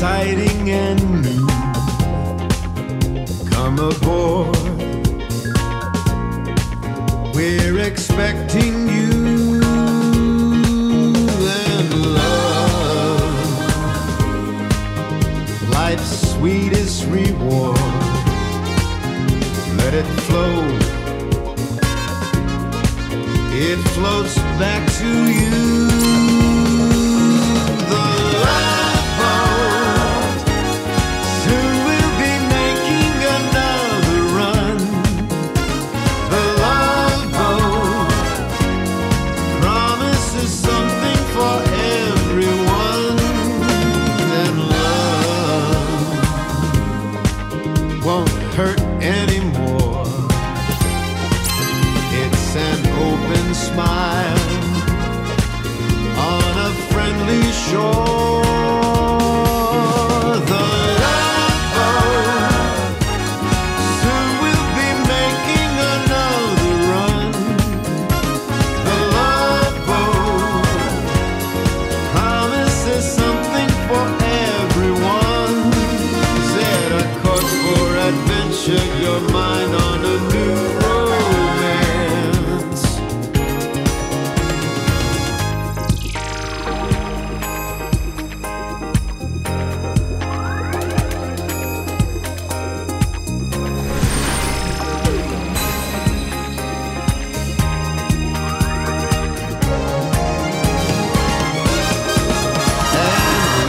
exciting and new. Come aboard, we're expecting you. And love, life's sweetest reward. Let it flow, it floats back to you. The love boat, soon we'll be making another run. The love boat promises something for everyone. And love won't hurt anymore. It's an open smile on a friendly shore. The love boat, soon we'll be making another run. The love boat promises something for everyone. Set a course for adventure, your mind on a new romance. And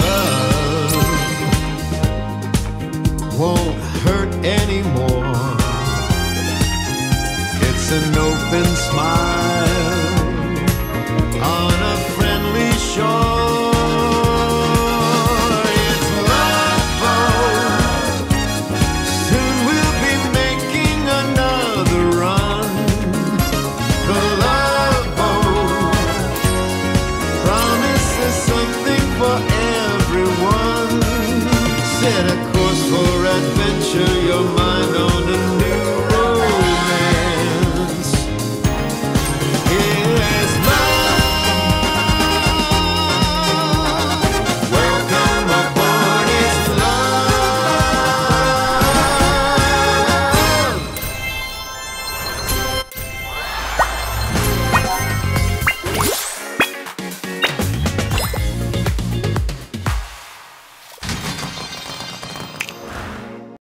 love won't hurt anymore. It's an open smile